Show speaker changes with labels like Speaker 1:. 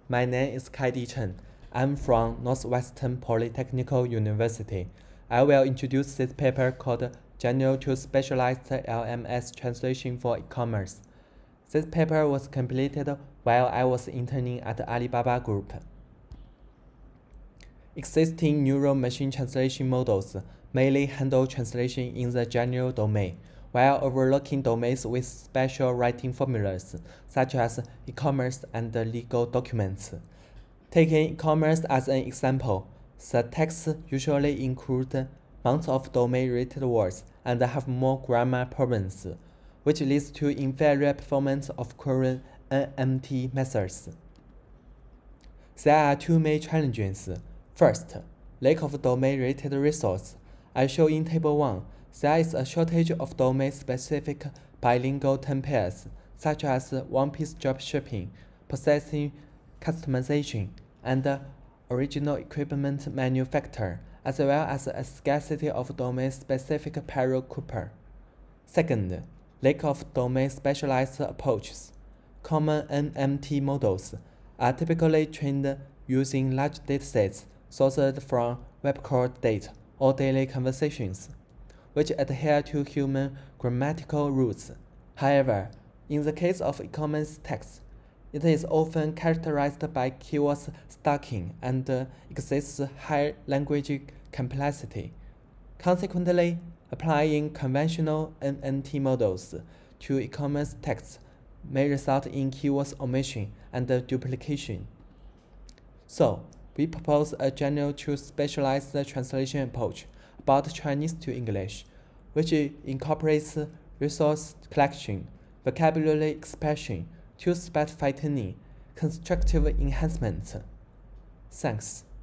Speaker 1: My name is Kaidi Chen. I'm from Northwestern Polytechnical University. I will introduce this paper called General to Specialized LMS Translation for E-commerce. This paper was completed while I was interning at Alibaba Group. Existing neural machine translation models mainly handle translation in the general domain, while overlooking domains with special writing formulas, such as e-commerce and legal documents. Taking e-commerce as an example, the texts usually include months of domain-related words and have more grammar problems, which leads to inferior performance of current NMT methods. There are two main challenges. First, lack of domain-related resource. As shown in Table 1, there is a shortage of domain-specific bilingual templates, such as one-piece dropshipping, processing customization, and original equipment manufacture, as well as a scarcity of domain-specific parallel Cooper. Second, lack of domain-specialized approaches. Common NMT models are typically trained using large datasets sourced from web core data or daily conversations, which adhere to human grammatical rules. However, in the case of e-commerce text, it is often characterized by keyword stacking and exists high language complexity. Consequently, applying conventional NMT models to e-commerce texts may result in keyword omission and duplication. So, we propose a general to specialized translation approach about Chinese to English, which incorporates resource collection, vocabulary expression, to-specify tuning, constructive enhancement. Thanks.